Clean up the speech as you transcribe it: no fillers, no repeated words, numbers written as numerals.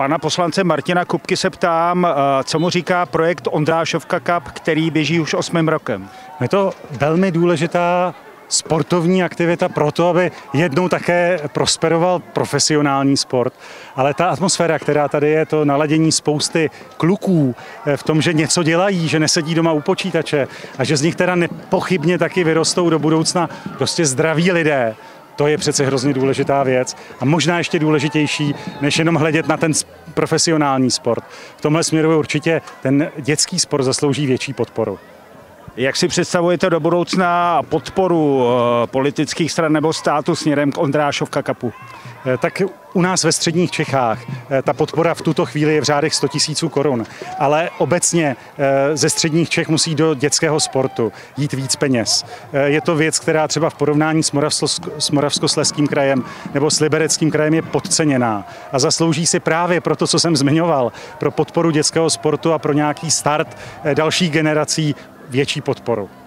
Pana poslance Martina Kupky se ptám, co mu říká projekt Ondrášovka Cup, který běží už 8. rokem. Je to velmi důležitá sportovní aktivita pro to, aby jednou také prosperoval profesionální sport. Ale ta atmosféra, která tady je, to naladění spousty kluků v tom, že něco dělají, že nesedí doma u počítače a že z nich teda nepochybně taky vyrostou do budoucna prostě zdraví lidé, to je přece hrozně důležitá věc a možná ještě důležitější, než jenom hledět na ten profesionální sport. V tomhle směru určitě ten dětský sport zaslouží větší podporu. Jak si představujete do budoucna podporu politických stran nebo státu směrem k Ondrášovka Cupu? Tak u nás ve středních Čechách ta podpora v tuto chvíli je v řádech 100 000 korun, ale obecně ze středních Čech musí do dětského sportu jít víc peněz. Je to věc, která třeba v porovnání s Moravskoslezským krajem nebo s Libereckým krajem je podceněná a zaslouží si právě pro to, co jsem zmiňoval, pro podporu dětského sportu a pro nějaký start dalších generací větší podporu.